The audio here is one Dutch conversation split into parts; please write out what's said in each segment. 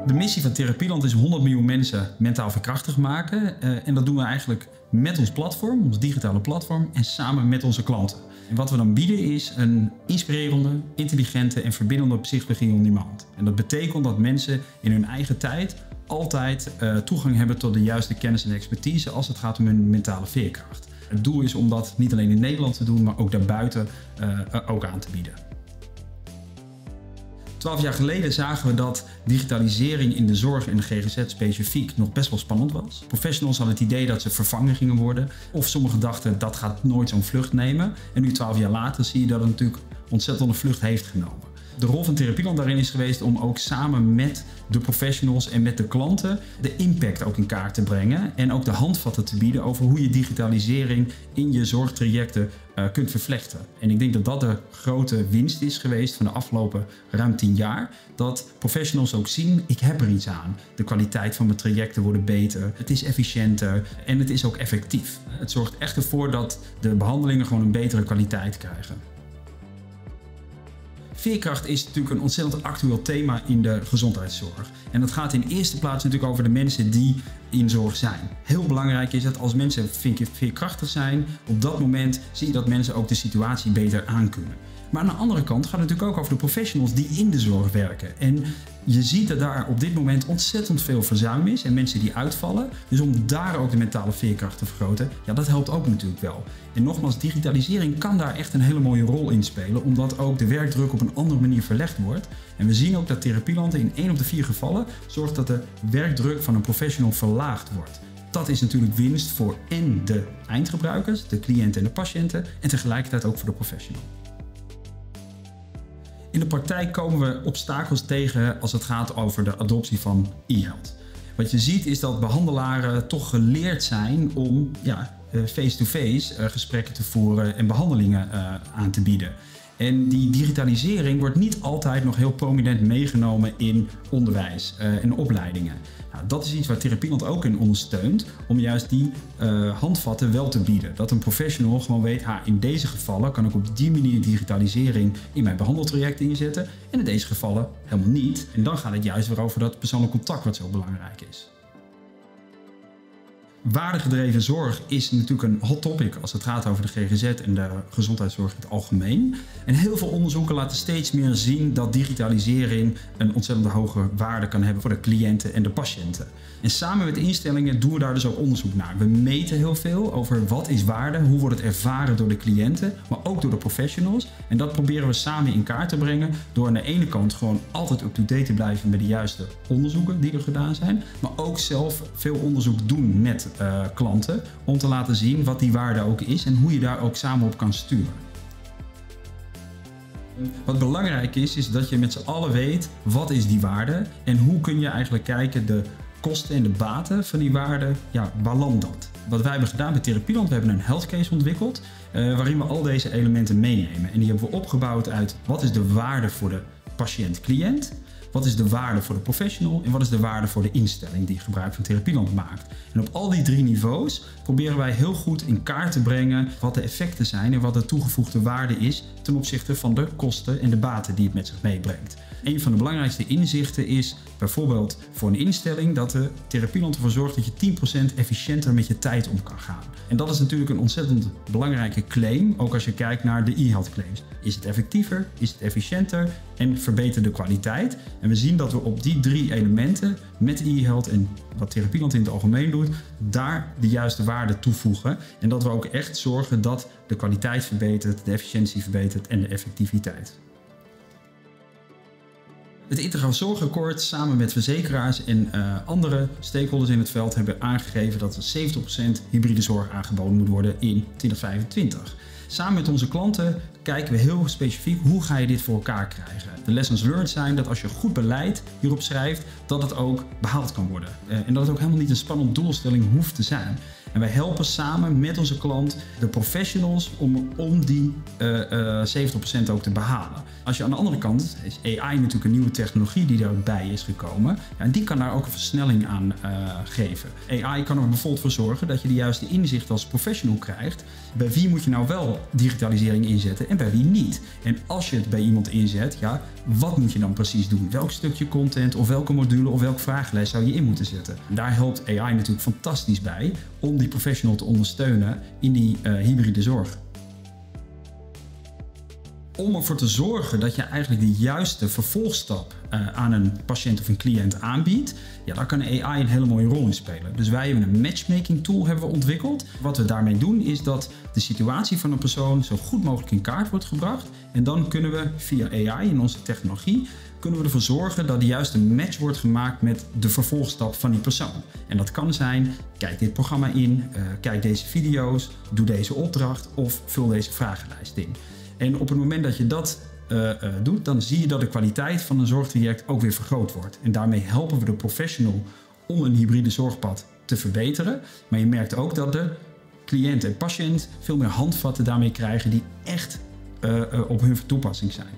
De missie van Therapieland is 100 miljoen mensen mentaal veerkrachtig maken. En dat doen we eigenlijk met ons platform, ons digitale platform en samen met onze klanten. En wat we dan bieden is een inspirerende, intelligente en verbindende psychologie on demand. En dat betekent dat mensen in hun eigen tijd altijd toegang hebben tot de juiste kennis en expertise als het gaat om hun mentale veerkracht. Het doel is om dat niet alleen in Nederland te doen, maar ook daarbuiten ook aan te bieden. 12 jaar geleden zagen we dat digitalisering in de zorg en de GGZ specifiek nog best wel spannend was. Professionals hadden het idee dat ze vervangen gingen worden. Of sommigen dachten dat gaat nooit zo'n vlucht nemen. En nu 12 jaar later zie je dat het natuurlijk ontzettend een vlucht heeft genomen. De rol van Therapieland daarin is geweest om ook samen met de professionals en met de klanten de impact ook in kaart te brengen. En ook de handvatten te bieden over hoe je digitalisering in je zorgtrajecten kunt vervlechten. En ik denk dat dat de grote winst is geweest van de afgelopen ruim 10 jaar. Dat professionals ook zien, ik heb er iets aan. De kwaliteit van mijn trajecten wordt beter, het is efficiënter en het is ook effectief. Het zorgt echt ervoor dat de behandelingen gewoon een betere kwaliteit krijgen. Veerkracht is natuurlijk een ontzettend actueel thema in de gezondheidszorg. En dat gaat in eerste plaats natuurlijk over de mensen die in zorg zijn. Heel belangrijk is dat als mensen veerkrachtig zijn, op dat moment zie je dat mensen ook de situatie beter aankunnen. Maar aan de andere kant gaat het natuurlijk ook over de professionals die in de zorg werken. En je ziet dat daar op dit moment ontzettend veel verzuim is en mensen die uitvallen. Dus om daar ook de mentale veerkracht te vergroten, ja, dat helpt ook natuurlijk wel. En nogmaals, digitalisering kan daar echt een hele mooie rol in spelen, omdat ook de werkdruk op een andere manier verlegd wordt. En we zien ook dat Therapieland in 1 op de 4 gevallen zorgt dat de werkdruk van een professional verlaagd wordt. Dat is natuurlijk winst voor en de eindgebruikers, de cliënten en de patiënten, en tegelijkertijd ook voor de professional. In de praktijk komen we obstakels tegen als het gaat over de adoptie van e-health. Wat je ziet is dat behandelaren toch geleerd zijn om face-to-face gesprekken te voeren en behandelingen aan te bieden. En die digitalisering wordt niet altijd nog heel prominent meegenomen in onderwijs en opleidingen. Nou, dat is iets waar Therapieland ook in ondersteunt, om juist die handvatten wel te bieden. Dat een professional gewoon weet, in deze gevallen kan ik op die manier digitalisering in mijn behandeltraject inzetten en in deze gevallen helemaal niet. En dan gaat het juist weer over dat persoonlijk contact wat zo belangrijk is. Waardegedreven zorg is natuurlijk een hot topic als het gaat over de GGZ en de gezondheidszorg in het algemeen. En heel veel onderzoeken laten steeds meer zien dat digitalisering een ontzettend hoge waarde kan hebben voor de cliënten en de patiënten. En samen met instellingen doen we daar dus ook onderzoek naar. We meten heel veel over wat is waarde, hoe wordt het ervaren door de cliënten, maar ook door de professionals. En dat proberen we samen in kaart te brengen door aan de ene kant gewoon altijd up-to-date te blijven met de juiste onderzoeken die er gedaan zijn, maar ook zelf veel onderzoek doen met klanten om te laten zien wat die waarde ook is en hoe je daar ook samen op kan sturen. Wat belangrijk is dat je met z'n allen weet wat is die waarde en hoe kun je eigenlijk kijken de kosten en de baten van die waarde, waar landt dat? Wat wij hebben gedaan bij Therapieland, we hebben een health case ontwikkeld waarin we al deze elementen meenemen. En die hebben we opgebouwd uit wat is de waarde voor de patiënt-cliënt, wat is de waarde voor de professional en wat is de waarde voor de instelling die gebruik van Therapieland maakt. En op al die 3 niveaus proberen wij heel goed in kaart te brengen wat de effecten zijn en wat de toegevoegde waarde is ten opzichte van de kosten en de baten die het met zich meebrengt. Een van de belangrijkste inzichten is bijvoorbeeld voor een instelling dat de Therapieland ervoor zorgt dat je 10% efficiënter met je tijd om kan gaan. En dat is natuurlijk een ontzettend belangrijke claim, ook als je kijkt naar de e-health claims. Is het effectiever, is het efficiënter en verbetert de kwaliteit? En we zien dat we op die 3 elementen met e-health en wat Therapieland in het algemeen doet, daar de juiste waarde toevoegen. En dat we ook echt zorgen dat de kwaliteit verbetert, de efficiëntie verbetert en de effectiviteit. Het Integraal Zorgakkoord samen met verzekeraars en andere stakeholders in het veld hebben aangegeven dat er 70% hybride zorg aangeboden moet worden in 2025. Samen met onze klanten kijken we heel specifiek hoe ga je dit voor elkaar krijgen. De lessons learned zijn dat als je goed beleid hierop schrijft, dat het ook behaald kan worden. En dat het ook helemaal niet een spannende doelstelling hoeft te zijn. En wij helpen samen met onze klant de professionals om die 70% ook te behalen. Als je aan de andere kant, is AI natuurlijk een nieuwe technologie die daarbij is gekomen. Ja, en die kan daar ook een versnelling aan geven. AI kan er bijvoorbeeld voor zorgen dat je de juiste inzicht als professional krijgt. Bij wie moet je nou wel digitalisering inzetten en bij wie niet? En als je het bij iemand inzet, ja, wat moet je dan precies doen? Welk stukje content of welke module of welke vragenlijst zou je in moeten zetten? En daar helpt AI natuurlijk fantastisch bij om die professional te ondersteunen in die hybride zorg. Om ervoor te zorgen dat je eigenlijk de juiste vervolgstap aan een patiënt of een cliënt aanbiedt, ja, daar kan AI een hele mooie rol in spelen. Dus wij hebben een matchmaking tool hebben we ontwikkeld. Wat we daarmee doen is dat de situatie van een persoon zo goed mogelijk in kaart wordt gebracht. En dan kunnen we via AI in onze technologie ervoor zorgen dat de juiste match wordt gemaakt met de vervolgstap van die persoon. En dat kan zijn, kijk dit programma in, kijk deze video's, doe deze opdracht of vul deze vragenlijst in. En op het moment dat je dat doet, dan zie je dat de kwaliteit van een zorgtraject ook weer vergroot wordt. En daarmee helpen we de professional om een hybride zorgpad te verbeteren. Maar je merkt ook dat de cliënt en patiënt veel meer handvatten daarmee krijgen die echt op hun toepassing zijn.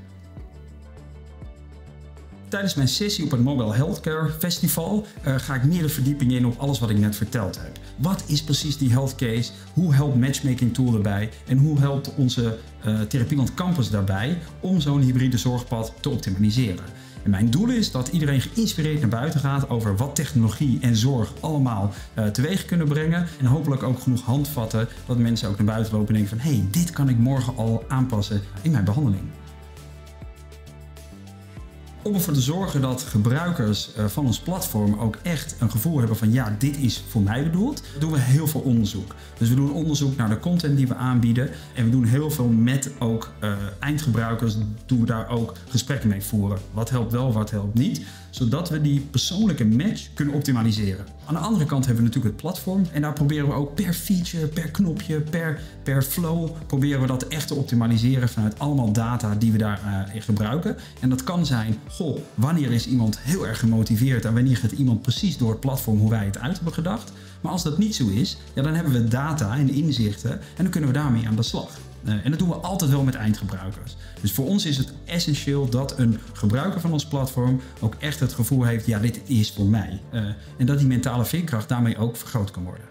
Tijdens mijn sessie op het Mobile Healthcare Festival ga ik meer de verdieping in op alles wat ik net verteld heb. Wat is precies die health case? Hoe helpt Matchmaking Tool daarbij? En hoe helpt onze Therapieland Campus daarbij om zo'n hybride zorgpad te optimaliseren? En mijn doel is dat iedereen geïnspireerd naar buiten gaat over wat technologie en zorg allemaal teweeg kunnen brengen. En hopelijk ook genoeg handvatten dat mensen ook naar buiten lopen en denken van hey, dit kan ik morgen al aanpassen in mijn behandeling. Om ervoor te zorgen dat gebruikers van ons platform ook echt een gevoel hebben van ja, dit is voor mij bedoeld, doen we heel veel onderzoek. Dus we doen onderzoek naar de content die we aanbieden en we doen heel veel met ook eindgebruikers, doen we daar ook gesprekken mee voeren. Wat helpt wel, wat helpt niet, zodat we die persoonlijke match kunnen optimaliseren. Aan de andere kant hebben we natuurlijk het platform en daar proberen we ook per feature, per knopje, per flow, proberen we dat echt te optimaliseren vanuit allemaal data die we daar gebruiken. En dat kan zijn, goh, wanneer is iemand heel erg gemotiveerd en wanneer gaat iemand precies door het platform hoe wij het uit hebben gedacht. Maar als dat niet zo is, ja, dan hebben we data en inzichten en dan kunnen we daarmee aan de slag. En dat doen we altijd wel met eindgebruikers. Dus voor ons is het essentieel dat een gebruiker van ons platform ook echt het gevoel heeft, ja, dit is voor mij. En dat die mentale veerkracht daarmee ook vergroot kan worden.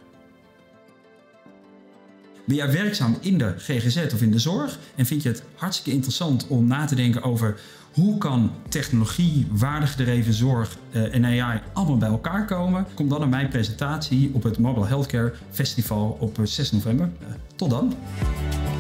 Ben jij werkzaam in de GGZ of in de zorg en vind je het hartstikke interessant om na te denken over hoe kan technologie, waardegedreven zorg en AI allemaal bij elkaar komen? Kom dan naar mijn presentatie op het Mobile Healthcare Festival op 6 november. Tot dan!